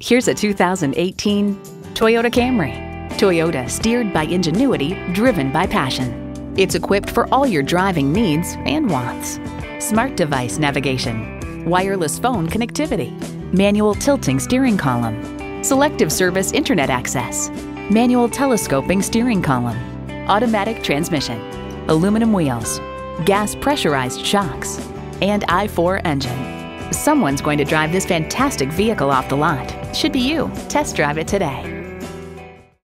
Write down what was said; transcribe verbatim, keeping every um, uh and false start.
Here's a two thousand eighteen Toyota Camry. Toyota, steered by ingenuity, driven by passion. It's equipped for all your driving needs and wants. Smart device navigation, wireless phone connectivity, manual tilting steering column, selective service internet access, manual telescoping steering column, automatic transmission, aluminum wheels, gas pressurized shocks, and I four engine. Someone's going to drive this fantastic vehicle off the lot. Should be you. Test drive it today.